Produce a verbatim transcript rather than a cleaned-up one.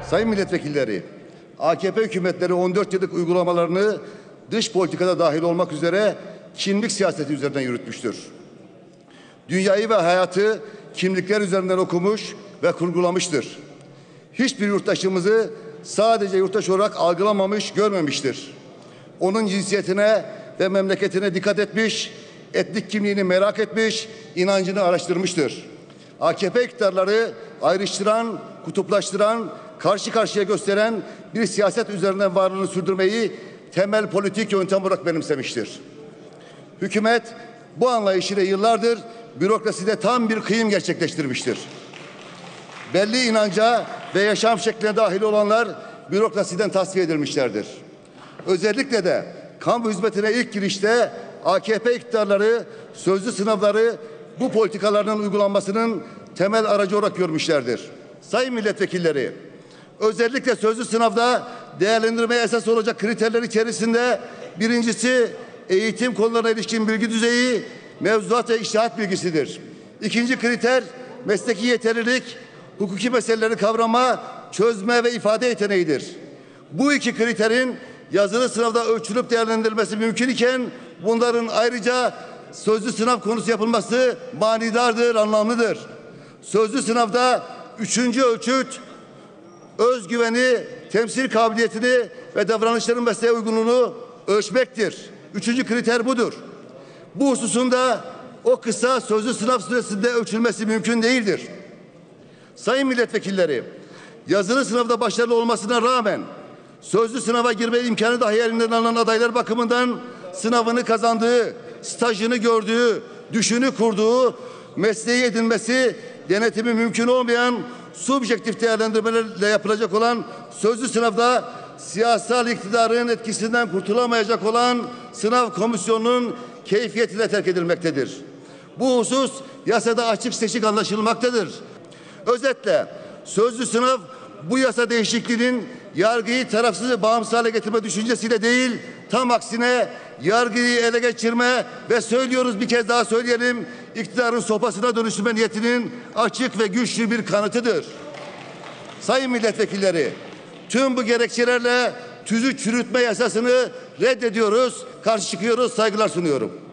Sayın milletvekilleri, A K P hükümetleri on dört yıllık uygulamalarını dış politikada dahil olmak üzere kimlik siyaseti üzerinden yürütmüştür. Dünyayı ve hayatı kimlikler üzerinden okumuş ve kurgulamıştır. Hiçbir yurttaşımızı sadece yurttaş olarak algılamamış, görmemiştir. Onun cinsiyetine ve memleketine dikkat etmiş, etnik kimliğini merak etmiş, inancını araştırmıştır. A K P iktidarları ayrıştıran, kutuplaştıran, karşı karşıya gösteren bir siyaset üzerinden varlığını sürdürmeyi temel politik yöntem olarak benimsemiştir. Hükümet bu anlayışıyla yıllardır bürokraside tam bir kıyım gerçekleştirmiştir. Belli inanca ve yaşam şekline dahil olanlar bürokrasiden tasfiye edilmişlerdir. Özellikle de kamu hizmetine ilk girişte A K P iktidarları sözlü sınavları bu politikalarının uygulanmasının temel aracı olarak görmüşlerdir. Sayın milletvekilleri, özellikle sözlü sınavda değerlendirmeye esas olacak kriterler içerisinde birincisi eğitim konularına ilişkin bilgi düzeyi, mevzuat ve içtihat bilgisidir. İkinci kriter mesleki yeterlilik, hukuki meseleleri kavrama, çözme ve ifade yeteneğidir. Bu iki kriterin yazılı sınavda ölçülüp değerlendirilmesi mümkün iken bunların ayrıca sözlü sınav konusu yapılması manidardır, anlamlıdır. Sözlü sınavda üçüncü ölçüt özgüveni, temsil kabiliyetini ve davranışların mesleğe uygunluğunu ölçmektir. Üçüncü kriter budur. Bu hususunda o kısa sözlü sınav süresinde ölçülmesi mümkün değildir. Sayın milletvekilleri, yazılı sınavda başarılı olmasına rağmen sözlü sınava girme imkanı dahi elinden alınan adaylar bakımından sınavını kazandığı, stajını gördüğü, düşünü kurduğu, mesleği edinmesi, denetimi mümkün olmayan subjektif değerlendirmelerle yapılacak olan sözlü sınavda siyasal iktidarın etkisinden kurtulamayacak olan sınav komisyonunun keyfiyetiyle terk edilmektedir. Bu husus yasada açık seçik anlaşılmaktadır. Özetle sözlü sınav bu yasa değişikliğinin yargıyı tarafsız ve bağımsız hale getirme düşüncesiyle değil, tam aksine yargıyı ele geçirme ve söylüyoruz, bir kez daha söyleyelim, iktidarın sopasına dönüştürme niyetinin açık ve güçlü bir kanıtıdır. Sayın milletvekilleri, tüm bu gerekçelerle tüzük çürütme yasasını reddediyoruz, karşı çıkıyoruz, saygılar sunuyorum.